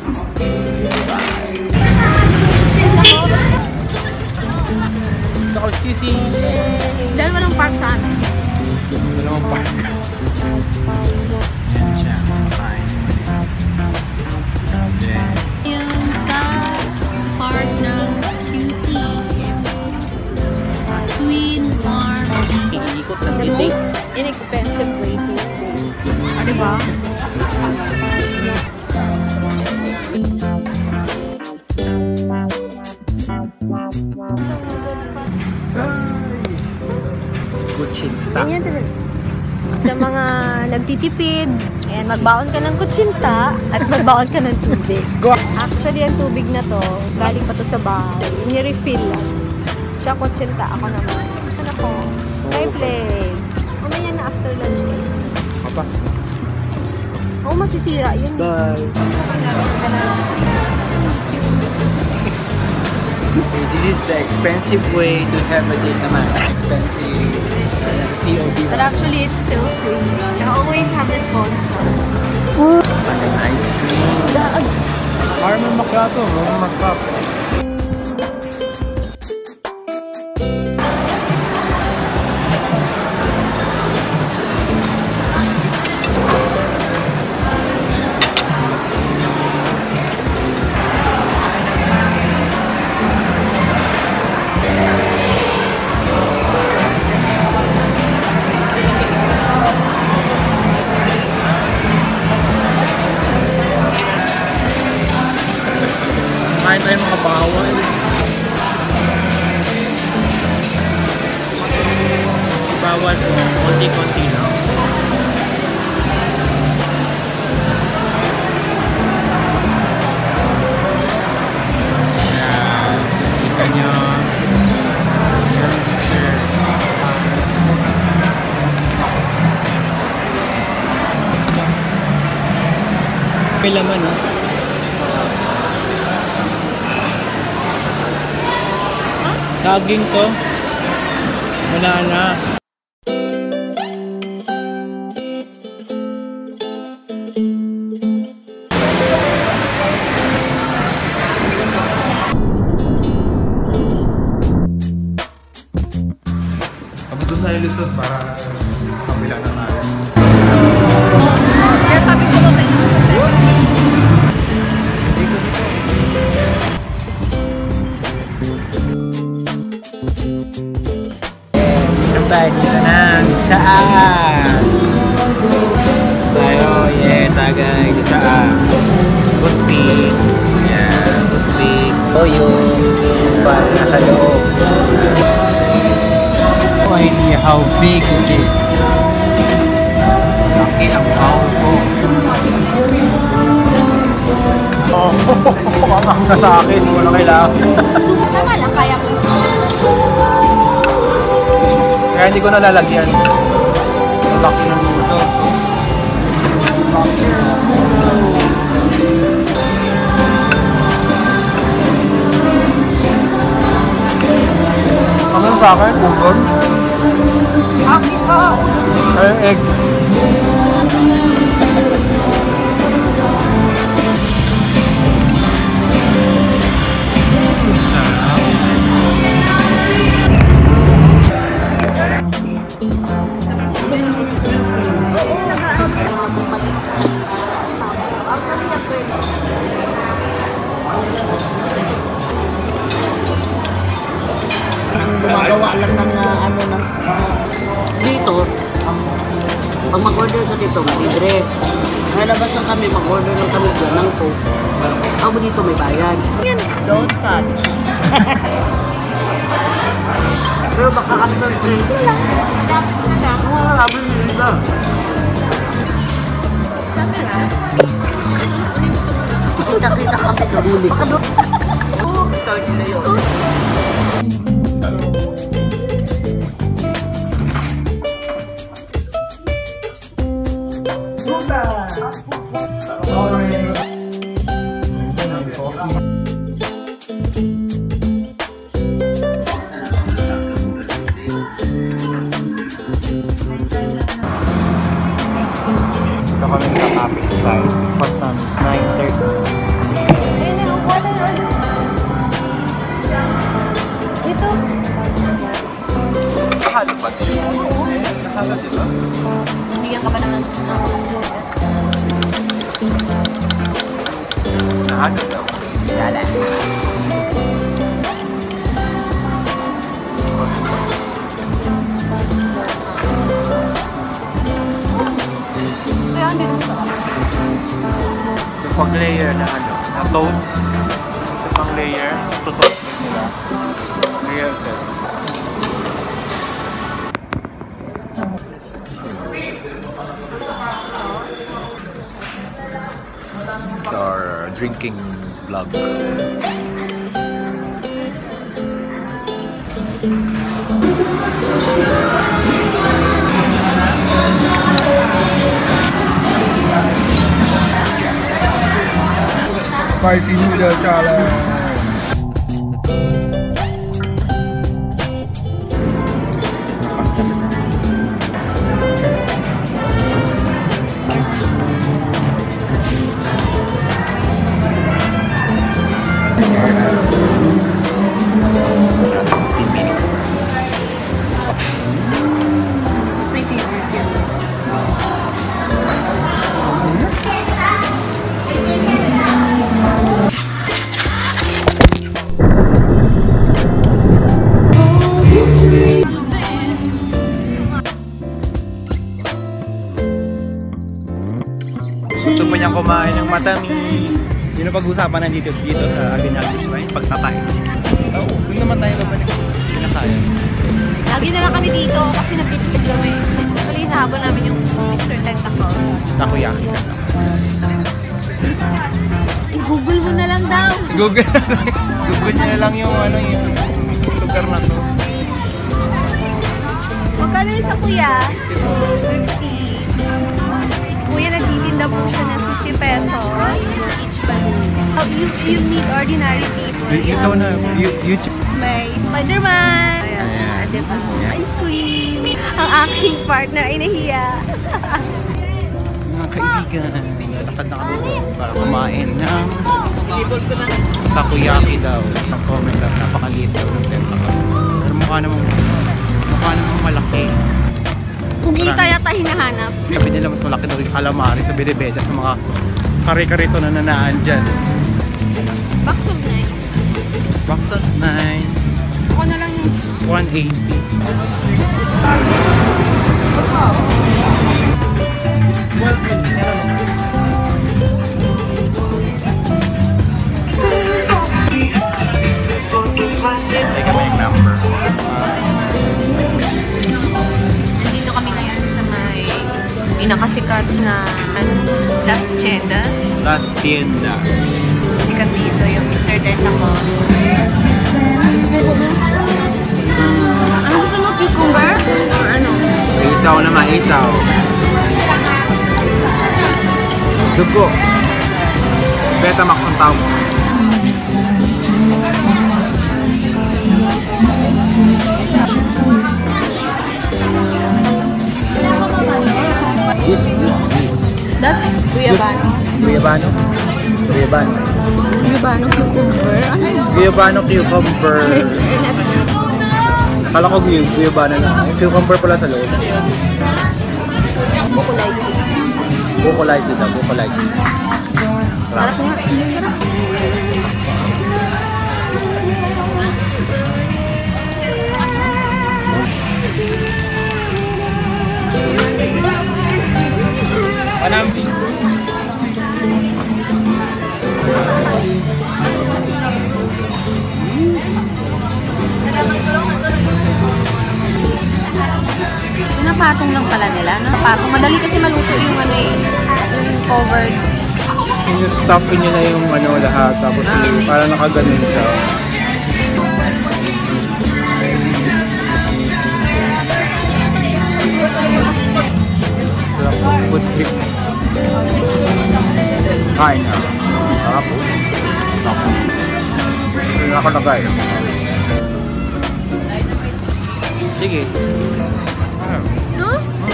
Ako sisi. Dahil walang park sa amin. Walang park. Yan siya. Fine. Yung sa park ng QC, it's clean, warm. Iikot ng The most inexpensive way to go. Ano ba? Ganyan talaga. Sa mga nagtitipid, ayan, magbaon ka ng kutsinta at magbaon ka ng tubig. Actually, ang tubig na to, galing pa to sa bahay. Ni-refill lang. Siya kutsinta, ako naman. Ano ko? Skyplay. Mamaya na after lunch eh. Papa. Oo, masisira yun. Bye. Okay, this is the expensive way to have a date naman. Expensive. COD. But actually, it's still free. You always have a sponsor. An ice cream. Caramel macchiato, macchiato. Kumain tayo mga bawal. Bawal po, konti-konti lang. Kita nyo. May laman, ha? Saging to. Wala na. Kapag doon tayo lusot para sa kabila na tayo. Kaya sabi ko okay. Tayo dito ng Tsaa. Tayo, yeah, tagay sa Tsaa. Good. Yeah, good. Toyo. Para nasa loob. No idea how big it is. Laki ang pao ko. Oh, kamang na sa akin. Wala kailangan. Tama lang, kaya ko. Kaya hindi ko nalalagyan. Ang laki ng luto. Ano sa akin? Bunggon? Akin ka. Egg. Gumagawa lang ng ano ng dito. Pag mag-order ka dito, libre. Nalabas lang kami, mag-order lang kami dyan ng Coke. Ako dito may bayad. Yan, don't touch. Pero baka after drink lang. Sabi nila. Kita-kita kami doon. Baka doon. Oo, start nila yun. Ito kami sa kapit side. Pas namin, 9:30. Nakahalo pa din. Nakahalo, di ba? Bigyan ka ba naman ng Nakahalo daw. sala? Kaya hindi naman sarap. Yung pag-layer na ano, na toast. Isa pang layer, tutoast mo nila. Layer set. Our drinking vlog. Spicy noodle challenge. This is my favorite yun. Gusto pa niyang kumain ng matamis. Yun ang pag-usapan na dito sa Gabi Nag-Vlo-Vlog, pagtatayo. Oo, doon naman tayo babalik. Pinakaya. Lagi na lang kami dito kasi nagtitipid kami. Actually, hinahabol namin yung Mr. Tentacle. Takoyaki. I-google mo na lang daw. Google. Google niya na lang yung ano yung lugar na to. Magkano yung sa kuya? 50. Si kuya nagtitinda po siya ng 50 pesos each balloon. You need ordinary people. Ikaw na, YouTube. May Spider-Man. Ayan. Ayan. Diba? Ayan. Ice cream. Ang aking partner ay nahiya. Mga kaibigan, lalakad na kami para kumain ng takoyaki daw. Ang comment lang, napakaliit daw ng tentacles. Pero mukha namang malaki. Pugita yata hinahanap. Sabi nila mas malaki daw yung calamari sa binibenta sa mga kare-karito na nanaan dyan. Box of 9. Box at 9, Ako na lang 180. Ay kami yung number. Nandito kami ngayon sa may pinakasikat na Las Chedas. Last tienda. Sikat dito yung Mr. Tentacle. Ano gusto mo? Cucumber? Or ano? Isaw naman, isaw. Dugo. Betamax ang tawag. This. Das Guyabano. Guyabano? Guyabano. Guyabano cucumber? Ano yun? Guyabano cucumber. Akala ko guyabano na. Yung cucumber pala sa loob. Bukulay. Bukulay dito, bukulay. Sarap nga. Sarap. Panampi. Pinapatong lang pala nila, no? Patong. Madali kasi maluto yung ano eh. Yung covered. Yung stuffin nyo na yung ano lahat. Tapos parang nakaganon siya. Good trip. Kain na. Sarap po. Sarap. Nakalagay. Sige. No?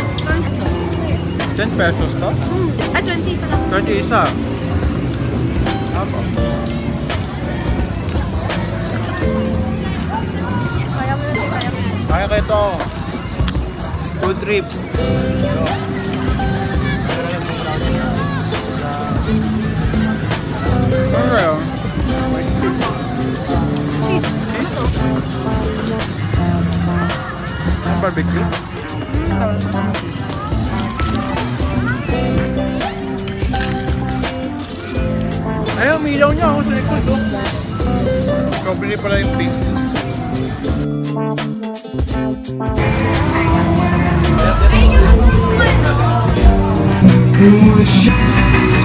10 pesos to? Ah, 20 pa lang. 30 isa. Apa? Kaya mo na, kaya mo. Kaya ko ito. trip. Cheese. Ano to? Barbecue? Ayaw, umilaw niya ako sa likod. Kabili pala yung pink. Ayun yung gusto mo ano.